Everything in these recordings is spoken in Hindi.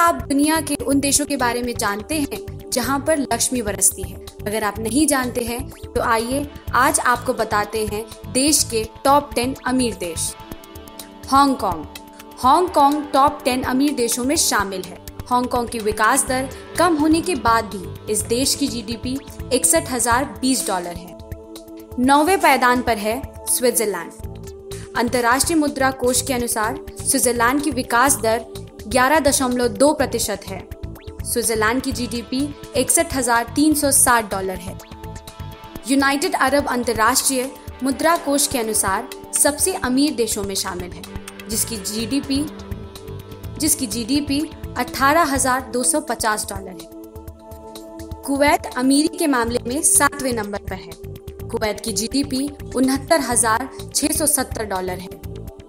आप दुनिया के उन देशों के बारे में जानते हैं जहां पर लक्ष्मी बरसती है? अगर आप नहीं जानते हैं तो आइए आज आपको बताते हैं देश के टॉप 10 अमीर देश। हांगकांग। हांगकांग टॉप 10 अमीर देशों में शामिल है। हांगकांग की विकास दर कम होने के बाद भी इस देश की जीडीपी $61,020 है। 9वें पायदान पर है स्विट्जरलैंड। अंतर्राष्ट्रीय मुद्रा कोष के अनुसार स्विट्जरलैंड की विकास दर 11.2% है। स्विट्जरलैंड की जीडीपी $61,360 है। यूनाइटेड अरब अंतर्राष्ट्रीय मुद्रा कोष के अनुसार सबसे अमीर देशों में शामिल है, जिसकी जीडीपी $18,250 है। कुवैत अमीरी के मामले में 7वें नंबर पर है। कुवैत की जीडीपी $69,670 है।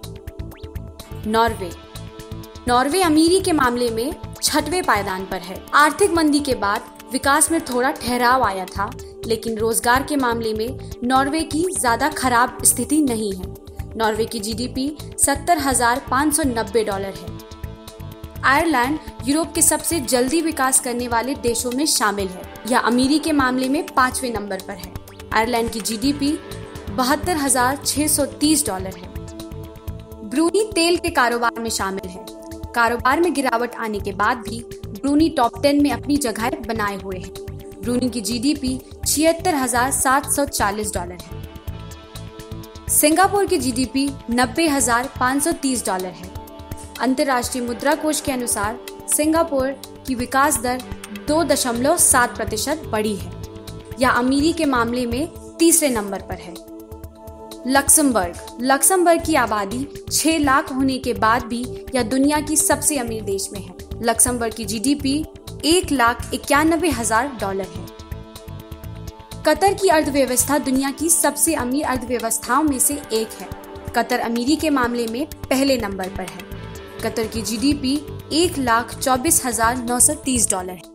नॉर्वे अमीरी के मामले में 6वें पायदान पर है। आर्थिक मंदी के बाद विकास में थोड़ा ठहराव आया था, लेकिन रोजगार के मामले में नॉर्वे की ज्यादा खराब स्थिति नहीं है। नॉर्वे की जीडीपी $70,590 है। आयरलैंड यूरोप के सबसे जल्दी विकास करने वाले देशों में शामिल है। यह अमीरी के मामले में 5वें नंबर पर है। आयरलैंड की जीडीपी $72,630 है। ब्रूनी तेल के कारोबार में शामिल है। कारोबार में गिरावट आने के बाद भी ब्रूनी टॉप 10 में अपनी जगह बनाए हुए है। ब्रूनी की जीडीपी $76,740 है। सिंगापुर की जीडीपी $90,530 है। अंतर्राष्ट्रीय मुद्रा कोष के अनुसार सिंगापुर की विकास दर 2.7% बढ़ी है। यह अमीरी के मामले में 3रे नंबर पर है। लक्समबर्ग की आबादी 6 लाख होने के बाद भी यह दुनिया की सबसे अमीर देश में है। लक्समबर्ग की जीडीपी $1,91,000 है। कतर की अर्थव्यवस्था दुनिया की सबसे अमीर अर्थव्यवस्थाओं में से एक है। कतर अमीरी के मामले में पहले नंबर पर है। कतर की जीडीपी $1,24,930 है।